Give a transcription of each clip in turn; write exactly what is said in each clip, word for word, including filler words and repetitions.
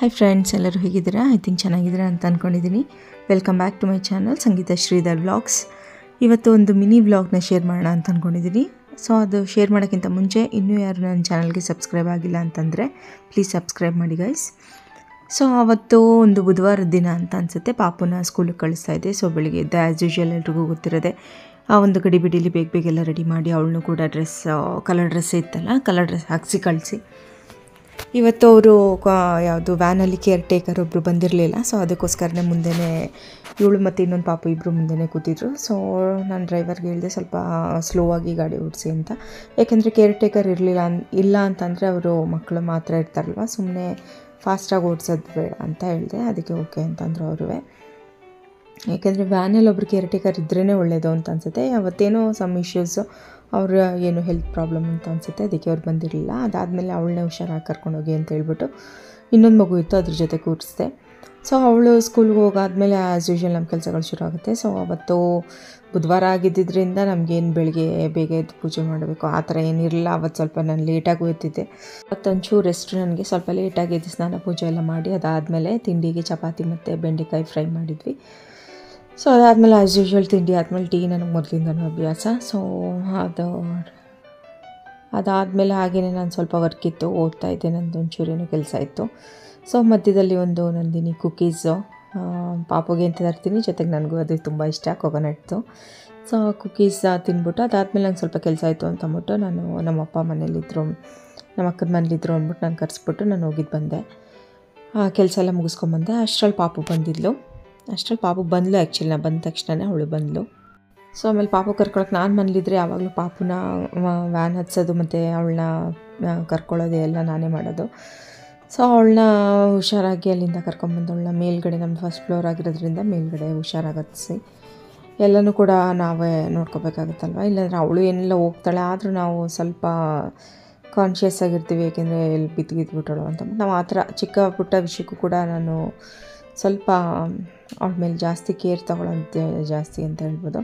Hi friends, ಎಲ್ಲರೂ ಹೇಗಿದ್ದೀರಾ? I think ಚೆನ್ನಾಗಿದ್ದೀರಾ ಅಂತ ಅಂದ್ಕೊಂಡಿದ್ದೀನಿ. Welcome back to my channel Sangeetha Sridhar vlogs. ಇವತ್ತು ಒಂದು ಮಿನಿ ವ್ಲಾಗ್ನ ಶೇರ್ ಮಾಡೋಣ ಅಂತ ಅಂದ್ಕೊಂಡಿದ್ದೀನಿ. ಸೊ ಅದು ಶೇರ್ ಮಾಡೋಕ್ಕಿಂತ ಮುಂಚೆ ಇನ್ನೂ ಯಾರು ನನ್ನ ಚಾನಲ್ಗೆ ಸಬ್ಸ್ಕ್ರೈಬ್ ಆಗಿಲ್ಲ ಅಂತಂದರೆ ಪ್ಲೀಸ್ ಸಬ್ಸ್ಕ್ರೈಬ್ ಮಾಡಿ ಗೈಸ್. ಸೊ ಅವತ್ತು ಒಂದು ಬುಧವಾರದ ದಿನ ಅಂತ ಅನಿಸುತ್ತೆ, ಪಾಪುನ ಸ್ಕೂಲಿಗೆ ಕಳಿಸ್ತಾ ಇದ್ದೆ. ಸೊ ಬೆಳಿಗ್ಗೆ ಎದ್ದು ಆ್ಯಸ್ ಯೂಶ್ವಲ್ ಎಲ್ರಿಗೂ ಗೊತ್ತಿರೋದೆ ಆ ಒಂದು ಗಡಿ ಬಿಡಿಲಿ ಬೇಗ ಬೇಗ ಎಲ್ಲ ರೆಡಿ ಮಾಡಿ ಅವಳನ್ನು ಕೂಡ ಡ್ರೆಸ್ ಕಲರ್ ಡ್ರೆಸ್ ಇತ್ತಲ್ಲ, ಕಲರ್ ಡ್ರೆಸ್ ಹಾಕಿಸಿ ಕಳಿಸಿ. ಇವತ್ತು ಅವರು ಯಾವುದು ವ್ಯಾನಲ್ಲಿ ಕೇರ್ ಟೇಕರ್ ಒಬ್ಬರು ಬಂದಿರಲಿಲ್ಲ. ಸೊ ಅದಕ್ಕೋಸ್ಕರನೇ ಮುಂದೆನೇ ಇವಳು ಮತ್ತು ಇನ್ನೊಂದು ಪಾಪು ಇಬ್ಬರು ಮುಂದೆನೇ ಕೂತಿದ್ರು. ಸೊ ನಾನು ಡ್ರೈವರ್ಗೆ ಹೇಳಿದೆ ಸ್ವಲ್ಪ ಸ್ಲೋ ಆಗಿ ಗಾಡಿ ಓಡಿಸಿ ಅಂತ. ಯಾಕೆಂದರೆ ಕೇರ್ ಟೇಕರ್ ಇರಲಿಲ್ಲ ಇಲ್ಲ ಅಂತಂದರೆ ಅವರು ಮಕ್ಕಳು ಮಾತ್ರ ಇರ್ತಾರಲ್ವ, ಸುಮ್ಮನೆ ಫಾಸ್ಟಾಗಿ ಓಡಿಸೋದು ಬೇಡ ಅಂತ ಹೇಳಿದೆ. ಅದಕ್ಕೆ ಓಕೆ ಅಂತಂದರು ಅವರು. ಯಾಕೆಂದರೆ ವ್ಯಾನಲ್ಲಿ ಒಬ್ರು ಕೇರ್ ಟೇಕರ್ ಇದ್ರೇ ಒಳ್ಳೆಯದು ಅಂತ ಅನಿಸುತ್ತೆ. ಅವತ್ತೇನೋ ಸಮ್ ಇಶ್ಯೂಸು, ಅವ್ರ ಏನು ಹೆಲ್ತ್ ಪ್ರಾಬ್ಲಮ್ ಅಂತ ಅನಿಸುತ್ತೆ, ಅದಕ್ಕೆ ಅವ್ರು ಬಂದಿರಲಿಲ್ಲ. ಅದಾದಮೇಲೆ ಅವಳನ್ನೇ ಹುಷಾರಾಗಿ ಕರ್ಕೊಂಡೋಗಿ ಅಂತ ಹೇಳ್ಬಿಟ್ಟು ಇನ್ನೊಂದು ಮಗು ಇತ್ತು, ಅದ್ರ ಜೊತೆ ಕೂರಿಸಿದೆ. ಸೊ ಅವಳು ಸ್ಕೂಲ್ಗೆ ಹೋಗಾದ್ಮೇಲೆ ಆ್ಯಸ್ ಯೂಶ್ವಲ್ ನಮ್ಮ ಕೆಲಸಗಳು ಶುರು ಆಗುತ್ತೆ. ಸೊ ಅವತ್ತು ಬುಧವಾರ ಆಗಿದ್ದರಿಂದ ನಮಗೇನು ಬೆಳಗ್ಗೆ ಬೇಗ ಎದ್ದು ಪೂಜೆ ಮಾಡಬೇಕು ಆ ಥರ ಏನಿರಲಿಲ್ಲ. ಅವತ್ತು ಸ್ವಲ್ಪ ನಾನು ಲೇಟಾಗೂ ಎದ್ದಿದ್ದೆ. ಅವತ್ತೊಂಚೂರು ರೆಸ್ಟ್, ನನಗೆ ಸ್ವಲ್ಪ ಲೇಟಾಗಿ ಎದ್ದು ಸ್ನಾನ ಪೂಜೆ ಎಲ್ಲ ಮಾಡಿ ಅದಾದಮೇಲೆ ತಿಂಡಿಗೆ ಚಪಾತಿ ಮತ್ತು ಬೆಂಡೆಕಾಯಿ ಫ್ರೈ ಮಾಡಿದ್ವಿ. ಸೊ ಅದಾದಮೇಲೆ ಆ್ಯಸ್ ಯೂಶ್ವಲ್ ತಿಂಡಿ ಆದಮೇಲೆ ಟೀ ನನಗೆ ಮೊದಲಿಂದನೂ ಅಭ್ಯಾಸ. ಸೊ ಅದು ಅದಾದಮೇಲೆ ಹಾಗೆಯೇ ನಾನು ಸ್ವಲ್ಪ ವರ್ಕ್ ಇತ್ತು, ಓದ್ತಾ ಇದ್ದೆ, ನಂದು ಒಂಚೂರೇನೋ ಕೆಲಸ ಇತ್ತು. ಸೊ ಮಧ್ಯದಲ್ಲಿ ಒಂದು ನಂದಿನಿ ಕುಕ್ಕೀಸು ಪಾಪುಗೆ ಅಂತ ತರ್ತೀನಿ, ಜೊತೆಗೆ ನನಗೂ ಅದು ತುಂಬ ಇಷ್ಟ, ಕೊಕೊನಟ್ದು. ಸೊ ಕುಕ್ಕೀಸ್ ತಿಂದ್ಬಿಟ್ಟು ಅದಾದಮೇಲೆ ನಂಗೆ ಸ್ವಲ್ಪ ಕೆಲಸ ಇತ್ತು ಅಂತ ಅಂದ್ಬಿಟ್ಟು ನಾನು ನಮ್ಮಪ್ಪ ಮನೇಲಿದ್ದರು, ನಮ್ಮ ಅಕ್ಕನ ಮನೇಲಿದ್ದರು ಅಂದ್ಬಿಟ್ಟು ನಾನು ಕರೆಸ್ಬಿಟ್ಟು ನಾನು ಹೋಗಿದ್ದು ಬಂದೆ. ಕೆಲಸ ಎಲ್ಲ ಮುಗಿಸ್ಕೊಂಬಂದೆ. ಅಷ್ಟರಲ್ಲಿ ಪಾಪು ಬಂದಿದ್ಲು. ಅಷ್ಟರಲ್ಲಿ ಪಾಪು ಬಂದಳು ಆ್ಯಕ್ಚುಲಿ, ನಾನು ಬಂದ ತಕ್ಷಣವೇ ಅವಳು ಬಂದಳು. ಸೊ ಆಮೇಲೆ ಪಾಪು ಕರ್ಕೊಳಕ್ಕೆ ನಾನು ಮನೇಲಿದ್ದರೆ ಯಾವಾಗಲೂ ಪಾಪುನ ವ್ಯಾನ್ ಹತ್ಸೋದು ಮತ್ತು ಅವಳನ್ನ ಕರ್ಕೊಳ್ಳೋದು ಎಲ್ಲ ನಾನೇ ಮಾಡೋದು. ಸೊ ಅವಳನ್ನ ಹುಷಾರಾಗಿ ಅಲ್ಲಿಂದ ಕರ್ಕೊಂಬಂದು ಅವಳನ್ನ ಮೇಲ್ಗಡೆ, ನಮ್ಮ ಫಸ್ಟ್ ಫ್ಲೋರ್ ಆಗಿರೋದ್ರಿಂದ ಮೇಲ್ಗಡೆ ಹುಷಾರಾಗಿ ಹತ್ತಿಸಿ ಎಲ್ಲನೂ ಕೂಡ ನಾವೇ ನೋಡ್ಕೋಬೇಕಾಗುತ್ತಲ್ವ. ಇಲ್ಲಾಂದರೆ ಅವಳು ಏನೆಲ್ಲ ಹೋಗ್ತಾಳೆ, ಆದರೂ ನಾವು ಸ್ವಲ್ಪ ಕಾನ್ಷಿಯಸ್ ಆಗಿರ್ತೀವಿ, ಏಕೆಂದರೆ ಎಲ್ಲಿ ಬಿದ್ದು ಬಿದ್ದುಬಿಟ್ಟಳು ಅಂತ. ನಾವು ಆ ಥರ ಚಿಕ್ಕ ಪುಟ್ಟ ವಿಷಯಕ್ಕೂ ಕೂಡ ನಾನು ಸ್ವಲ್ಪ ಅವಳ ಮೇಲೆ ಜಾಸ್ತಿ ಕೇರ್ ತಗೊಳ್ಳೋಂತೆ ಜಾಸ್ತಿ ಅಂತ ಹೇಳ್ಬೋದು.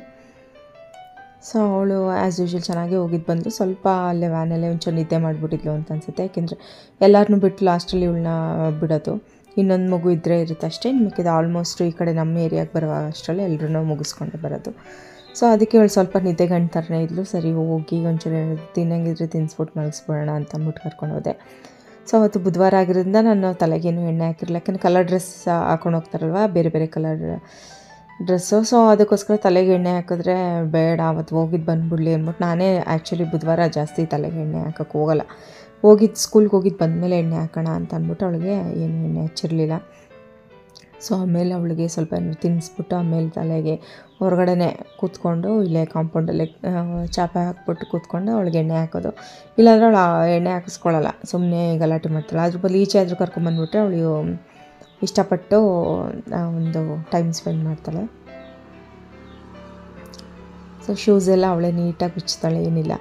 ಸೊ ಅವಳು ಆ್ಯಸ್ ಯೂಶ್ವಲ್ ಚೆನ್ನಾಗೇ ಹೋಗಿದ್ದು ಬಂದು ಸ್ವಲ್ಪ ಅಲ್ಲೇ ವ್ಯಾನಲ್ಲೇ ಒಂಚೂರು ನಿದ್ದೆ ಮಾಡಿಬಿಟ್ಟಿದ್ಲು ಅಂತ ಅನಿಸುತ್ತೆ. ಯಾಕೆಂದರೆ ಎಲ್ಲರನ್ನೂ ಬಿಟ್ಟು ಲಾಸ್ಟಲ್ಲಿ ಇವಳನ್ನ ಬಿಡೋದು, ಇನ್ನೊಂದು ಮಗು ಇದ್ದರೆ ಇರುತ್ತೆ ಅಷ್ಟೇ. ಮಿಕ್ಕಿದ ಆಲ್ಮೋಸ್ಟ್ ಈ ಕಡೆ ನಮ್ಮ ಏರಿಯಾಗೆ ಬರುವಾಗ ಅಷ್ಟರಲ್ಲೇ ಎಲ್ಲರೂ ಮುಗಿಸ್ಕೊಂಡೆ ಬರೋದು. ಸೊ ಅದಕ್ಕೆ ಅವಳು ಸ್ವಲ್ಪ ನಿದ್ದೆ ಗಂಟು ಥರನೇ ಇದ್ಲು. ಸರಿ ಹೋಗಿ ಒಂಚೂರು ತಿನ್ನಂಗಿದ್ರೆ ತಿನ್ನಿಸ್ಬಿಟ್ಟು ಮಲಗಿಸ್ಬಿಡೋಣ ಅಂತ ಅಂದ್ಬಿಟ್ಟು ಕರ್ಕೊಂಡು ಹೋದೆ. ಸೊ ಅವತ್ತು ಬುಧವಾರ ಆಗಿರೋದ್ರಿಂದ ನಾನು ತಲೆಗೇನು ಎಣ್ಣೆ ಹಾಕಿರಲಿಲ್ಲ, ಯಾಕಂದರೆ ಕಲರ್ ಡ್ರೆಸ್ ಹಾಕೊಂಡು ಹೋಗ್ತಾರಲ್ವ, ಬೇರೆ ಬೇರೆ ಕಲರ್ ಡ್ರೆಸ್ಸು. ಸೊ ಅದಕ್ಕೋಸ್ಕರ ತಲೆಗೆ ಎಣ್ಣೆ ಹಾಕಿದ್ರೆ ಬೇಡ, ಅವತ್ತು ಹೋಗಿದ್ದು ಬಂದುಬಿಡ್ಲಿ ಅಂದ್ಬಿಟ್ಟು ನಾನೇ ಆ್ಯಕ್ಚುಲಿ ಬುಧವಾರ ಜಾಸ್ತಿ ತಲೆಗೆ ಎಣ್ಣೆ ಹಾಕೋಕ್ಕೆ ಹೋಗಲ್ಲ. ಹೋಗಿದ್ದು ಸ್ಕೂಲ್ಗೆ ಹೋಗಿದ್ದು ಬಂದಮೇಲೆ ಎಣ್ಣೆ ಹಾಕೋಣ ಅಂತ ಅಂದ್ಬಿಟ್ಟು ಅವಳಿಗೆ ಏನು ಎಣ್ಣೆ ಹಚ್ಚಿರಲಿಲ್ಲ. ಸೊ ಆಮೇಲೆ ಅವಳಿಗೆ ಸ್ವಲ್ಪ ತಿನ್ನಿಸ್ಬಿಟ್ಟು ಆಮೇಲೆ ತಲೆಗೆ ಹೊರಗಡೆ ಕೂತ್ಕೊಂಡು ಇಲ್ಲೇ ಕಾಂಪೌಂಡಲ್ಲೇ ಚಾಪೆ ಹಾಕ್ಬಿಟ್ಟು ಕೂತ್ಕೊಂಡು ಅವಳಿಗೆ ಎಣ್ಣೆ ಹಾಕೋದು. ಇಲ್ಲಾಂದರೆ ಅವಳು ಎಣ್ಣೆ ಹಾಕಿಸ್ಕೊಳ್ಳಲ್ಲ, ಸುಮ್ಮನೆ ಗಲಾಟೆ ಮಾಡ್ತಾಳೆ. ಅದ್ರ ಬದಲು ಈಚೆ ಆದರೂ ಕರ್ಕೊಂಬಂದ್ಬಿಟ್ರೆ ಅವಳು ಇಷ್ಟಪಟ್ಟು ಒಂದು ಟೈಮ್ ಸ್ಪೆಂಡ್ ಮಾಡ್ತಾಳೆ. ಸೊ ಶೂಸ್ ಎಲ್ಲ ಅವಳೇ ನೀಟಾಗಿ ಬಿಚ್ತಾಳೆ, ಏನಿಲ್ಲ.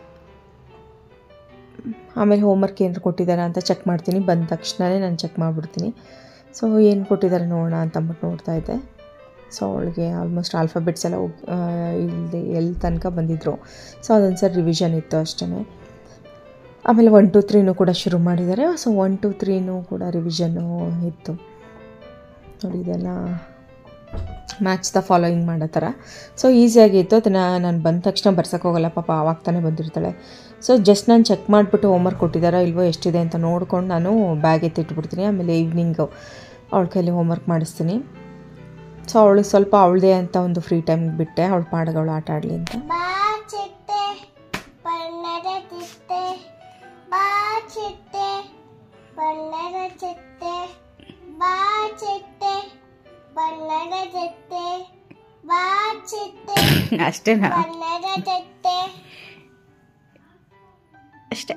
ಆಮೇಲೆ ಹೋಮ್ವರ್ಕ್ ಏನಾರು ಕೊಟ್ಟಿದ್ದಾರೆ ಅಂತ ಚೆಕ್ ಮಾಡ್ತೀನಿ, ಬಂದ ತಕ್ಷಣವೇ ನಾನು ಚೆಕ್ ಮಾಡಿಬಿಡ್ತೀನಿ. ಸೊ ಏನು ಕೊಟ್ಟಿದ್ದಾರೆ ನೋಡೋಣ ಅಂತ ಅಂದ್ಬಿಟ್ಟು ನೋಡ್ತಾಯಿದ್ದೆ. ಸೊ ಅವಳಿಗೆ ಆಲ್ಮೋಸ್ಟ್ ಆಲ್ಫಾಬೆಟ್ಸ್ ಎಲ್ಲ ಹೋಗಿ ಇಲ್ಲಿ ಎಲ್ಲಿ ತನಕ ಬಂದಿದ್ದರು. ಸೊ ಅದೊಂದು ಸರಿ ರಿವಿಷನ್ ಇತ್ತು ಅಷ್ಟೇ. ಆಮೇಲೆ ಒನ್ ಟು ತ್ರೀನೂ ಕೂಡ ಶುರು ಮಾಡಿದ್ದಾರೆ. ಸೊ ಒನ್ ಟು ತ್ರೀನೂ ಕೂಡ ರಿವಿಷನ್ನು ಇತ್ತು ನೋಡಿ, ಇದೆಲ್ಲ ಮ್ಯಾಚ್ ದ ಫಾಲೋಯಿಂಗ್ ಮಾಡೋ ಥರ. ಸೊ ಈಸಿಯಾಗಿತ್ತು. ಅದನ್ನು ನಾನು ಬಂದ ತಕ್ಷಣ ಬರ್ಸೋಕ್ಕೋಗಲ್ಲ, ಪಾಪ ಆವಾಗ ತಾನೇ ಬಂದಿರ್ತಾಳೆ. ಸೊ ಜಸ್ಟ್ ನಾನು ಚೆಕ್ ಮಾಡಿಬಿಟ್ಟು ಹೋಮ್ವರ್ಕ್ ಕೊಟ್ಟಿದ್ದಾರೋ ಇಲ್ವೋ ಎಷ್ಟಿದೆ ಅಂತ ನೋಡ್ಕೊಂಡು ನಾನು ಬ್ಯಾಗ್ ಎತ್ತಿಟ್ಬಿಡ್ತೀನಿ. ಆಮೇಲೆ ಈವ್ನಿಂಗು ಅವಳ ಕೈಲಿ ಹೋಮ್ವರ್ಕ್ ಮಾಡಿಸ್ತೀನಿ. ಸೊ ಅವಳು ಸ್ವಲ್ಪ ಅವಳದೇ ಅಂತ ಒಂದು ಫ್ರೀ ಟೈಮ್ ಬಿಟ್ಟೆ, ಅವಳ ಪಾಡಿಗೆ ಅವಳು ಆಟ ಆಡಲಿ ಅಂತ. ಅಷ್ಟೇನಾ? ಅಷ್ಟೇ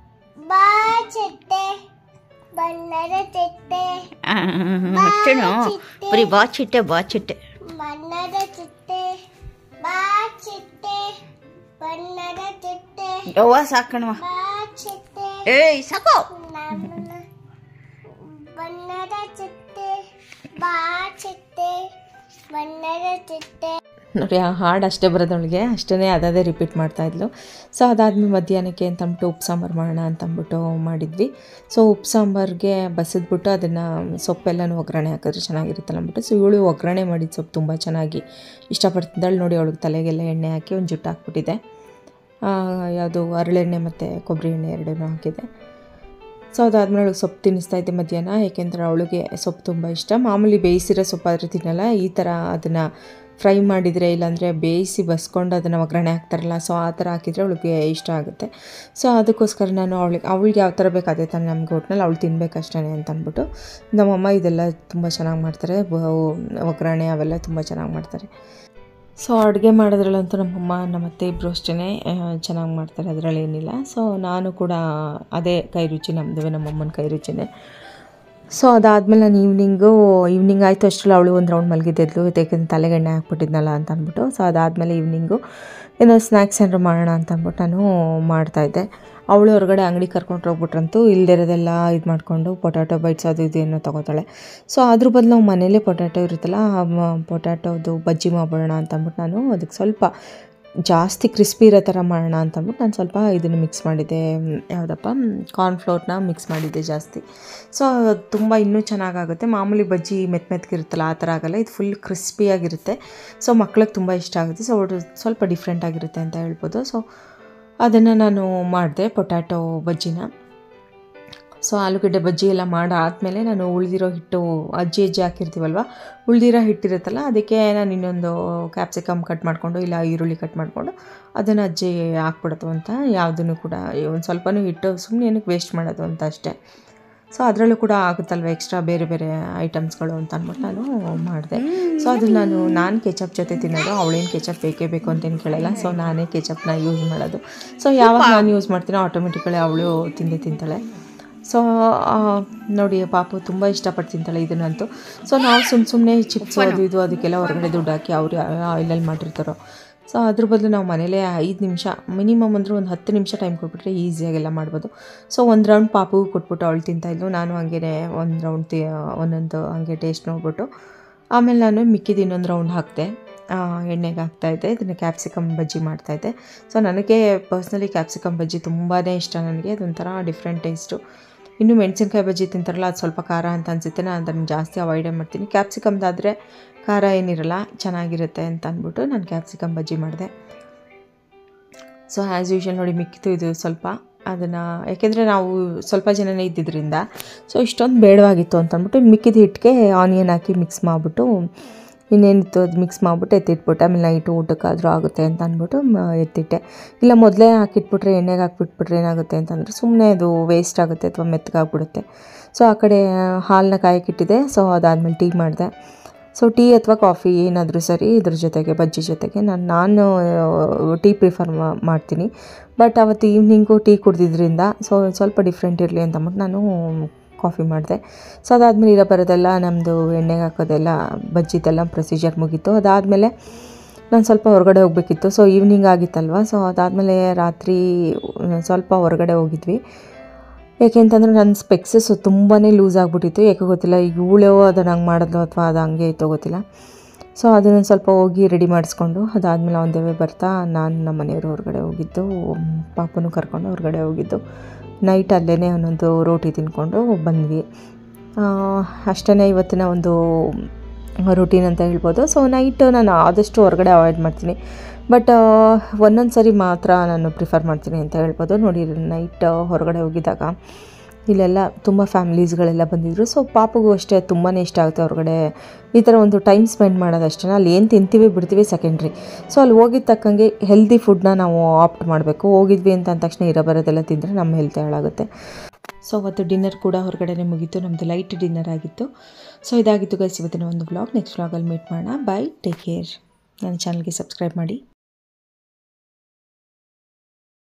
ಅಷ್ಟೇನೋ? ಬರೀ ಬಾ ಚಿಟ್ಟೆ ಬಾ ಚಿಟ್ಟೆ ಯವ್ವ ಸಾಕಣವ, ಏಯ್ ಸಾಕು. ನೋಡಿ ಆ ಹಾಡು ಅಷ್ಟೇ ಬರೋದೊಳಗೆ ಅಷ್ಟೇ ಅದೇ ರಿಪೀಟ್ ಮಾಡ್ತಾಯಿದ್ಲು. ಸೊ ಅದಾದಮೇಲೆ ಮಧ್ಯಾಹ್ನಕ್ಕೆ ಅಂತಂದ್ಬಿಟ್ಟು ಉಪ್ಪು ಸಾಂಬಾರು ಮಾಡೋಣ ಅಂತಂದ್ಬಿಟ್ಟು ಮಾಡಿದ್ವಿ. ಸೊ ಉಪ್ಪು ಸಾಂಬಾರಿಗೆ ಬಸಿದ್ಬಿಟ್ಟು ಅದನ್ನು ಸೊಪ್ಪೆಲ್ಲನೂ ಒಗ್ಗರಣೆ ಹಾಕಿದ್ರೆ ಚೆನ್ನಾಗಿರುತ್ತಲ್ಲ ಅಂದ್ಬಿಟ್ಟು ಸೊ ಇವಳು ಒಗ್ಗರಣೆ ಮಾಡಿದ ಸೊಪ್ಪು ತುಂಬ ಚೆನ್ನಾಗಿ ಇಷ್ಟಪಡ್ತಿದ್ದಾಳೆ. ನೋಡಿ ಅವಳಿಗೆ ತಲೆಗೆಲ್ಲ ಎಣ್ಣೆ ಹಾಕಿ ಒಂದು ಜುಟ್ಟು ಹಾಕ್ಬಿಟ್ಟಿದೆ. ಯಾವುದು ಹರಳೆಣ್ಣೆ ಮತ್ತು ಕೊಬ್ಬರಿ ಎಣ್ಣೆ ಎರಡೂ ಹಾಕಿದೆ. ಸೊ ಅದಾದಮೇಲೆ ಅವಳಿಗೆ ಸೊಪ್ಪು ತಿನ್ನಿಸ್ತಾ ಇದ್ದೆ ಮಧ್ಯಾಹ್ನ, ಏಕೆಂದರೆ ಅವಳಿಗೆ ಸೊಪ್ಪು ತುಂಬ ಇಷ್ಟ. ಮಾಮೂಲಿ ಬೇಯಿಸಿರೋ ಸೊಪ್ಪು ಆದರೆ ತಿನ್ನಲ್ಲ, ಈ ಥರ ಅದನ್ನು ಫ್ರೈ ಮಾಡಿದರೆ ಇಲ್ಲಾಂದರೆ ಬೇಯಿಸಿ ಬಸ್ಕೊಂಡು ಅದನ್ನು ಒಗ್ಗರಣೆ ಹಾಕ್ತಾರಲ್ಲ, ಸೊ ಆ ಥರ ಹಾಕಿದರೆ ಅವಳಿಗೆ ಇಷ್ಟ ಆಗುತ್ತೆ. ಸೊ ಅದಕ್ಕೋಸ್ಕರ ನಾನು ಅವಳಿಗೆ ಅವಳಿಗೆ ಯಾವ ಥರ ಬೇಕು ಅದೇ ತಾನು ನಮ್ಗೆ ಒಟ್ಟಿನಲ್ಲಿ ಅವಳು ತಿನ್ನಬೇಕಷ್ಟೇ ಅಂತ ಅಂದ್ಬಿಟ್ಟು ನಮ್ಮಮ್ಮ ಇದೆಲ್ಲ ತುಂಬ ಚೆನ್ನಾಗಿ ಮಾಡ್ತಾರೆ, ಒಗ್ಗರಣೆ ಅವೆಲ್ಲ ತುಂಬ ಚೆನ್ನಾಗಿ ಮಾಡ್ತಾರೆ. ಸೊ ಅಡುಗೆ ಮಾಡೋದ್ರಲ್ಲಂತೂ ನಮ್ಮಮ್ಮ ನಮ್ಮತ್ತೆ ಇಬ್ಬರು ಅಷ್ಟೇ ಚೆನ್ನಾಗಿ ಮಾಡ್ತಾರೆ, ಅದರಲ್ಲಿ ಏನಿಲ್ಲ. ಸೊ ನಾನು ಕೂಡ ಅದೇ ಕೈ ರುಚಿ ನಮ್ಮದು, ನಮ್ಮಮ್ಮನ ಕೈ ರುಚಿನೇ. ಸೊ ಅದಾದಮೇಲೆ ನಾನು ಈವ್ನಿಂಗು ಈವ್ನಿಂಗ್ ಆಯಿತು ಅಷ್ಟರಲ್ಲಿ ಅವಳು ಒಂದು ರೌಂಡ್ ಮಲಗಿದ್ದೆದ್ಲು, ಯಾಕೆಂದ್ರೆ ತಲೆಗೆ ಎಣ್ಣೆ ಹಾಕ್ಬಿಟ್ಟಿದ್ನಲ್ಲ ಅಂತ ಅಂದ್ಬಿಟ್ಟು. ಸೊ ಅದಾದಮೇಲೆ ಈವ್ನಿಂಗು ಏನೋ ಸ್ನ್ಯಾಕ್ಸ್ ಏನಾರು ಮಾಡೋಣ ಅಂತ ಅಂದ್ಬಿಟ್ಟು ನಾನು ಮಾಡ್ತಾಯಿದ್ದೆ. ಅವಳು ಹೊರಗಡೆ ಅಂಗಡಿ ಕರ್ಕೊಂಡು ಹೋಗ್ಬಿಟ್ರಂತೂ ಇಲ್ದಿರೋದೆಲ್ಲ ಇದು ಮಾಡಿಕೊಂಡು ಪೊಟ್ಯಾಟೊ ಬೈಟ್ಸ್ ಅದು ಇದು ಏನೋ ತೊಗೋತಾಳೆ. ಸೊ ಅದ್ರ ಬದಲು ನಾವು ಮನೇಲೇ ಪೊಟ್ಯಾಟೊ ಇರುತ್ತಲ್ಲ, ಪೊಟ್ಯಾಟೊದು ಬಜ್ಜಿ ಮಾಡೋಣ ಅಂತ ಅಂದ್ಬಿಟ್ಟು ನಾನು ಅದಕ್ಕೆ ಸ್ವಲ್ಪ ಜಾಸ್ತಿ ಕ್ರಿಸ್ಪಿ ಇರೋ ಥರ ಮಾಡೋಣ ಅಂತಂದ್ಬಿಟ್ಟು ನಾನು ಸ್ವಲ್ಪ ಇದನ್ನು ಮಿಕ್ಸ್ ಮಾಡಿದ್ದೆ, ಯಾವುದಪ್ಪ ಕಾರ್ನ್ಫ್ಲೋರ್ನ ಮಿಕ್ಸ್ ಮಾಡಿದ್ದೆ ಜಾಸ್ತಿ. ಸೊ ತುಂಬ ಇನ್ನೂ ಚೆನ್ನಾಗಾಗುತ್ತೆ. ಮಾಮೂಲಿ ಬಜ್ಜಿ ಮೆತ್ತ ಮೆತ್ತಗಿರುತ್ತಲ್ಲ ಆ ಥರ ಆಗೋಲ್ಲ, ಇದು ಫುಲ್ ಕ್ರಿಸ್ಪಿಯಾಗಿರುತ್ತೆ. ಸೊ ಮಕ್ಳಿಗೆ ತುಂಬ ಇಷ್ಟ ಆಗುತ್ತೆ. ಸೊ ಅದು ಸ್ವಲ್ಪ ಡಿಫ್ರೆಂಟಾಗಿರುತ್ತೆ ಅಂತ ಹೇಳ್ಬೋದು. ಸೊ ಅದನ್ನು ನಾನು ಮಾಡಿದೆ ಪೊಟ್ಯಾಟೊ ಬಜ್ಜಿನ. ಸೊ ಆಲೂಗಡ್ಡೆ ಬಜ್ಜಿ ಎಲ್ಲ ಮಾಡಾದಮೇಲೆ ನಾನು ಉಳಿದಿರೋ ಹಿಟ್ಟು ಅಜ್ಜಿ ಅಜ್ಜಿ ಹಾಕಿರ್ತೀವಲ್ವ, ಉಳಿದಿರೋ ಹಿಟ್ಟಿರುತ್ತಲ್ಲ ಅದಕ್ಕೆ ನಾನು ಇನ್ನೊಂದು ಕ್ಯಾಪ್ಸಿಕಮ್ ಕಟ್ ಮಾಡಿಕೊಂಡು ಇಲ್ಲ ಈರುಳ್ಳಿ ಕಟ್ ಮಾಡಿಕೊಂಡು ಅದನ್ನು ಅಜ್ಜಿ ಹಾಕ್ಬಿಡೋದು ಅಂತ, ಯಾವುದನ್ನು ಕೂಡ ಒಂದು ಸ್ವಲ್ಪನೂ ಹಿಟ್ಟು ಸುಮ್ಮನೆ ಏನಕ್ಕೆ ವೇಸ್ಟ್ ಮಾಡೋದು ಅಂತ ಅಷ್ಟೇ. ಸೊ ಅದರಲ್ಲೂ ಕೂಡ ಆಗುತ್ತಲ್ವ ಎಕ್ಸ್ಟ್ರಾ ಬೇರೆ ಬೇರೆ ಐಟಮ್ಸ್ಗಳು ಅಂತ ಅಂದ್ಬಿಟ್ಟು ನಾನು ಮಾಡಿದೆ. ಸೊ ಅದು ನಾನು ನಾನು ಕೆಚಪ್ ಜೊತೆ ತಿನ್ನೋದು, ಅವಳೇನು ಕೆಚಪ್ ಬೇಕೇ ಬೇಕು ಅಂತೇನು ಕೇಳಲ್ಲ. ಸೊ ನಾನೇ ಕೆಚಪ್ನ ಯೂಸ್ ಮಾಡೋದು. ಸೊ ಯಾವಾಗ ನಾನು ಯೂಸ್ ಮಾಡ್ತೀನೋ ಆಟೋಮೆಟಿಕಲಿ ಅವಳು ತಿಂದೇ ತಿಂತಾಳೆ. ಸೊ ನೋಡಿ ಪಾಪು ತುಂಬ ಇಷ್ಟಪಟ್ಟು ತಿಂತಾಳೆ ಇದನ್ನಂತೂ. ಸೊ ನಾವು ಸುಮ್ಮ ಸುಮ್ಮನೆ ಚಿಪ್ಸ್ ಅದು ಇದು ಅದಕ್ಕೆಲ್ಲ ಹೊರಗಡೆ ದುಡ್ಡು ಹಾಕಿ ಅವ್ರು ಆಯಿಲಲ್ಲಿ ಮಾಡಿರ್ತಾರೋ, ಸೊ ಅದ್ರ ಬದಲು ನಾವು ಮನೇಲೇ ಐದು ನಿಮಿಷ ಮಿನಿಮಮ್ ಅಂದರೆ ಒಂದು ಹತ್ತು ನಿಮಿಷ ಟೈಮ್ ಕೊಟ್ಬಿಟ್ರೆ ಈಸಿಯಾಗೆಲ್ಲ ಮಾಡ್ಬೋದು. ಸೊ ಒಂದು ರೌಂಡ್ ಪಾಪುಗೂ ಕೊಟ್ಬಿಟ್ಟು ಅವಳು ತಿಂತಾಯಿದ್ಲು, ನಾನು ಹಾಗೇ ಒಂದು ರೌಂಡ್ ತಿ ಒಂದೊಂದು ಹಾಗೆ ಟೇಸ್ಟ್ ನೋಡ್ಬಿಟ್ಟು ಆಮೇಲೆ ನಾನು ಮಿಕ್ಕಿದ ಇನ್ನೊಂದು ರೌಂಡ್ ಹಾಕಿದೆ, ಎಣ್ಣೆಗೆ ಹಾಕ್ತಾಯಿದ್ದೆ. ಇದನ್ನು ಕ್ಯಾಪ್ಸಿಕಮ್ ಬಜ್ಜಿ ಮಾಡ್ತಾಯಿದ್ದೆ. ಸೊ ನನಗೆ ಪರ್ಸ್ನಲಿ ಕ್ಯಾಪ್ಸಿಕಮ್ ಬಜ್ಜಿ ತುಂಬಾ ಇಷ್ಟ, ನನಗೆ ಅದೊಂಥರ ಡಿಫ್ರೆಂಟ್ ಟೇಸ್ಟು. ಇನ್ನು ಮೆಣಸಿನ್ಕಾಯಿ ಬಜ್ಜಿ ತಿಂತಾರಲ್ಲ ಅದು ಸ್ವಲ್ಪ ಖಾರ ಅಂತ ಅನಿಸುತ್ತೆ, ನಾನು ಅದನ್ನು ಜಾಸ್ತಿ ಅವಾಯ್ಡೇ ಮಾಡ್ತೀನಿ. ಕ್ಯಾಪ್ಸಿಕಮ್ದಾದರೆ ಖಾರ ಏನಿರಲ್ಲ, ಚೆನ್ನಾಗಿರುತ್ತೆ ಅಂತ ಅಂದ್ಬಿಟ್ಟು ನಾನು ಕ್ಯಾಪ್ಸಿಕಮ್ ಬಜ್ಜಿ ಮಾಡಿದೆ. ಸೊ ಆ್ಯಸ್ ಯೂಶ್ವಲ್ ನೋಡಿ ಮಿಕ್ಕಿತು ಇದು ಸ್ವಲ್ಪ, ಅದನ್ನು ಯಾಕೆಂದರೆ ನಾವು ಸ್ವಲ್ಪ ಜನನೇ ಇದ್ದಿದ್ದರಿಂದ ಸೊ ಇಷ್ಟೊಂದು ಬೇಡವಾಗಿತ್ತು ಅಂತ ಅಂದ್ಬಿಟ್ಟು ಮಿಕ್ಕಿದ ಹಿಟ್ಟಿಗೆ ಆನಿಯನ್ ಹಾಕಿ ಮಿಕ್ಸ್ ಮಾಡಿಬಿಟ್ಟು ಇನ್ನೇನಿತ್ತು ಅದು ಮಿಕ್ಸ್ ಮಾಡಿಬಿಟ್ಟು ಎತ್ತಿಟ್ಬಿಟ್ಟೆ. ಆಮೇಲೆ ನೈಟು ಊಟಕ್ಕಾದರೂ ಆಗುತ್ತೆ ಅಂತ ಅಂದ್ಬಿಟ್ಟು ಎತ್ತಿಟ್ಟೆ. ಇಲ್ಲ ಮೊದಲೇ ಹಾಕಿಟ್ಬಿಟ್ರೆ ಎಣ್ಣೆಗೆ ಹಾಕಿಬಿಟ್ಬಿಟ್ರೆ ಏನಾಗುತ್ತೆ ಅಂತಂದರೆ ಸುಮ್ಮನೆ ಅದು ವೇಸ್ಟ್ ಆಗುತ್ತೆ ಅಥವಾ ಮೆತ್ತಗಾಗ್ಬಿಡುತ್ತೆ. ಸೊ ಆ ಕಡೆ ಹಾಲನ್ನ ಕಾಯಕ್ಕಿಟ್ಟಿದೆ. ಸೊ ಅದಾದಮೇಲೆ ಟೀ ಮಾಡಿದೆ. ಸೊ ಟೀ ಅಥವಾ ಕಾಫಿ ಏನಾದರೂ ಸರಿ ಇದ್ರ ಜೊತೆಗೆ ಬಜ್ಜಿ ಜೊತೆಗೆ ನಾನು ನಾನು ಟೀ ಪ್ರಿಫರ್ ಮಾಡ್ತೀನಿ. ಬಟ್ ಅವತ್ತು ಈವ್ನಿಂಗು ಟೀ ಕುಡ್ದಿದ್ರಿಂದ ಸೊ ಸ್ವಲ್ಪ ಡಿಫ್ರೆಂಟ್ ಇರಲಿ ಅಂತ ಅಂದ್ಬಿಟ್ಟು ನಾನು ಕಾಫಿ ಮಾಡಿದೆ. ಸೊ ಅದಾದಮೇಲೆ ಇರೋ ಬರೋದೆಲ್ಲ ನಮ್ಮದು ಎಣ್ಣೆಗೆ ಹಾಕೋದೆಲ್ಲ ಬಜ್ಜಿದೆಲ್ಲ ಪ್ರೊಸೀಜರ್ ಮುಗೀತು. ಅದಾದಮೇಲೆ ನಾನು ಸ್ವಲ್ಪ ಹೊರಗಡೆ ಹೋಗಬೇಕಿತ್ತು. ಸೊ ಈವ್ನಿಂಗ್ ಆಗಿತ್ತಲ್ವ, ಸೊ ಅದಾದಮೇಲೆ ರಾತ್ರಿ ಸ್ವಲ್ಪ ಹೊರಗಡೆ ಹೋಗಿದ್ವಿ. ಏಕೆಂತಂದರೆ ನನ್ನ ಸ್ಪೆಕ್ಸಸ್ ತುಂಬಾ ಲೂಸ್ ಆಗಿಬಿಟ್ಟಿತ್ತು, ಏಕೆ ಗೊತ್ತಿಲ್ಲ. ಇವಳು ಅದನ್ನು ಹಂಗೆ ಮಾಡಿದ್ಲು ಅಥವಾ ಅದು ಹಂಗೆ ಇತ್ತೋ ಗೊತ್ತಿಲ್ಲ. ಸೊ ಅದನ್ನು ಸ್ವಲ್ಪ ಹೋಗಿ ರೆಡಿ ಮಾಡಿಸ್ಕೊಂಡು ಅದಾದಮೇಲೆ ಆನ್ ದ ವೇ ಬರ್ತಾ ನಾನು ನಮ್ಮ ಮನೆಯವರು ಹೊರಗಡೆ ಹೋಗಿದ್ದು, ಪಾಪನೂ ಕರ್ಕೊಂಡು ಹೊರಗಡೆ ಹೋಗಿದ್ದು. ನೈಟ್ ಅಲ್ಲೇ ಒಂದೊಂದು ರೋಟಿ ತಿಂದ್ಕೊಂಡು ಬಂದ್ವಿ. ಅಷ್ಟೇ ಇವತ್ತಿನ ಒಂದು ರೂಟೀನ್ ಅಂತ ಹೇಳ್ಬೋದು. ಸೊ ನೈಟ್ ನಾನು ಆದಷ್ಟು ಹೊರಗಡೆ ಅವಾಯ್ಡ್ ಮಾಡ್ತೀನಿ, ಬಟ್ ಒಂದೊಂದು ಸರಿ ಮಾತ್ರ ನಾನು ಪ್ರಿಫರ್ ಮಾಡ್ತೀನಿ ಅಂತ ಹೇಳ್ಬೋದು. ನೋಡಿ ನೈಟ್ ಹೊರಗಡೆ ಹೋಗಿದ್ದಾಗ ಇಲ್ಲೆಲ್ಲ ತುಂಬ ಫ್ಯಾಮಿಲೀಸ್ಗಳೆಲ್ಲ ಬಂದಿದ್ದರು. ಸೊ ಪಾಪಗೂ ಅಷ್ಟೇ ತುಂಬಾ ಇಷ್ಟ ಆಗುತ್ತೆ ಹೊರಗಡೆ ಈ ಥರ ಒಂದು ಟೈಮ್ ಸ್ಪೆಂಡ್ ಮಾಡೋದು ಅಷ್ಟೇ. ಅಲ್ಲಿ ಏನು ತಿಂತೀವಿ ಬಿಡ್ತೀವಿ ಸೆಕೆಂಡ್ರಿ. ಸೊ ಅಲ್ಲಿ ಹೋಗಿದ ತಕ್ಕಂಗೆ ಹೆಲ್ದಿ ಫುಡ್ನ ನಾವು ಆಪ್ಟ್ ಮಾಡಬೇಕು. ಹೋಗಿದ್ವಿ ಅಂತ ಅಂದ ತಕ್ಷಣ ಇರೋ ಬರೋದೆಲ್ಲ ತಿಂದರೆ ನಮ್ಮ ಹೆಲ್ತ್ ಹಾಳಾಗುತ್ತೆ. ಸೊ ಅವತ್ತು ಡಿನ್ನರ್ ಕೂಡ ಹೊರಗಡೆ ಮುಗೀತು, ನಮ್ಮದು ಲೈಟ್ ಡಿನ್ನರ್ ಆಗಿತ್ತು. ಸೊ ಇದಾಗಿತ್ತು ಗೈಸ್ ಇವತ್ತಿನ ಒಂದು ವ್ಲಾಗ್. ನೆಕ್ಸ್ಟ್ ವ್ಲಾಗಲ್ಲಿ ಮೀಟ್ ಮಾಡೋಣ. Bye, take care. ನನ್ನ ಚಾನಲ್ಗೆ ಸಬ್ಸ್ಕ್ರೈಬ್ ಮಾಡಿ.